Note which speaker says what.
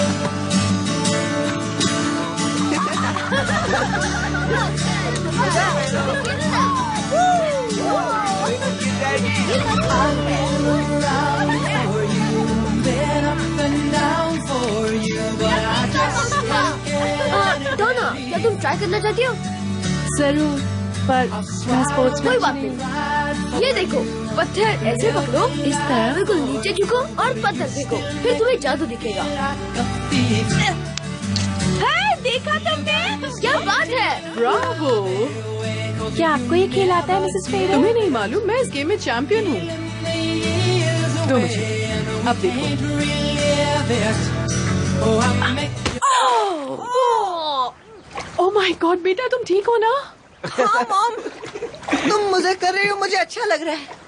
Speaker 1: डोना, क्या तुम ट्राई करना चाहती हो?
Speaker 2: जरूर, पर मैं स्पोर्ट्स में
Speaker 1: कोई बात नहीं। ये देखो, पत्थर ऐसे पकड़ो, इस तरह बिल्कुल नीचे झुको और पत्थर फेंको, फिर तुम्हें जादू दिखेगा। देखा तुमने? क्या बात है!
Speaker 2: ब्रावो! क्या आपको ये खेल आता है, मिसेस फेरो? तुम्हें नहीं मालूम, मैं इस गेम में चैंपियन हूँ। दो मुझे, अब देखो। ओह माय गॉड, बेटा तुम ठीक हो ना?
Speaker 3: हाँ मॉम, तुम मजे कर रही हो, मुझे अच्छा लग रहा है।